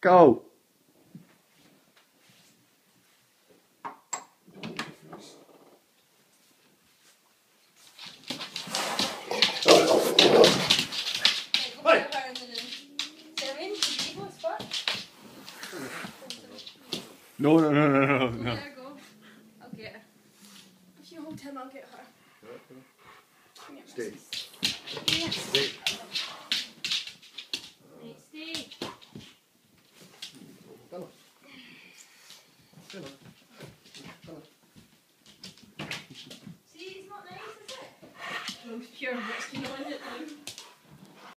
Go. No, no, no, no, no, no. Let her go. I'll get her. If you hold him, I'll get her. Come here, Stay. Stay. Stay. Right, stay. Come on. Come on. Come on. See, it's not nice, is it? It looks pure whiskey on